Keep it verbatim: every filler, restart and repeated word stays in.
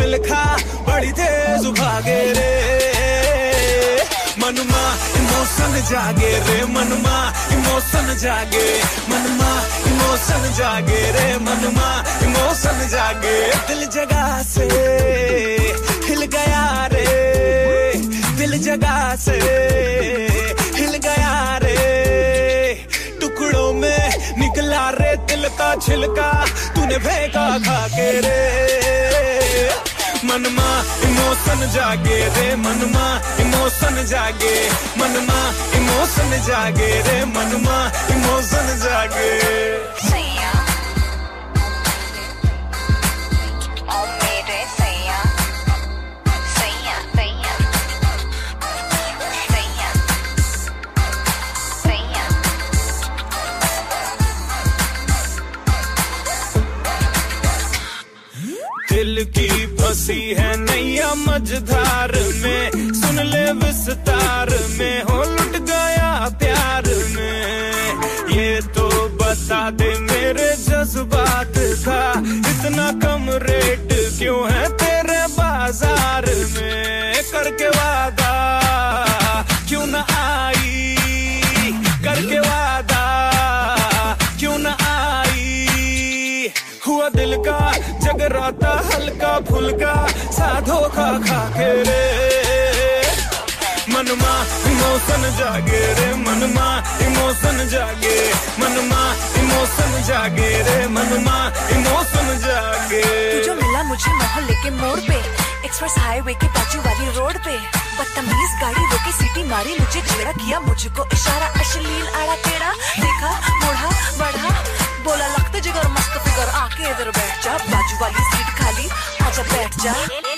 दिल खा बड़ी तेज भागे रे मनमा इमोशन जागे रे मनमा इमोशन जागे मनमा इमोशन जागे रे मनमा इमोशन जागे दिल जगह से हिल गया रे दिल जगह से हिल गया रे टुकड़ों में निकला रे दिल का छिलका तूने फेंका खा के रे मनमा इमोशन जागे रे मनमा इमोशन जागे मनमा इमोशन जागे रे मनमा इमोशन जागे सैया ओ मेरे सैया सैया सैया सैया सैया दिल की फंसी है नैया मझधार में सुन ले विस्तार में हो लुट गया प्यार में ये तो बता दे मेरे जज्बात का इतना कम रेट क्यों है तेरे बाजार में करके वादा क्यों ना आई करके वादा क्यों ना आई हुआ दिल का जगराता हल्का फुल्का सा धोखा खा के रे मनमा इमोशन जागे रे मनमा इमोशन जागे मनमा इमोशन जागे रे मनमा इमोशन जागे तू जो मिला मुझे मोहल्ले के मोड़ पे एक्सप्रेस हाईवे के बाजू वाली रोड पे बदतमीज गाड़ी रोकी सीटी मारी मुझे छेड़ा किया मुझको इशारा अश्लील आड़ा टेढ़ा देखा मोड़ा बढ़ा बोला लगते जिगर मस्त फिगर आके इधर बैठ जा बाजू वाली सीट खाली आजा बैठ जा